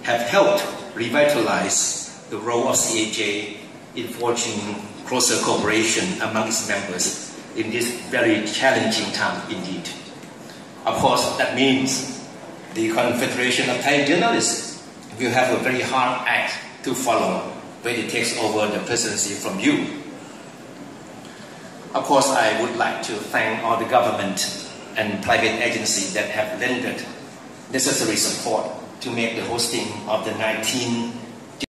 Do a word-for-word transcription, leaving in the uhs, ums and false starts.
have helped revitalize the role of C A J in forging closer cooperation among its members in this very challenging time indeed. Of course, that means the Confederation of Thai Journalists will have a very hard act to follow when it takes over the presidency from you. Of course, I would like to thank all the government and private agencies that have lended necessary support to make the hosting of the nineteenth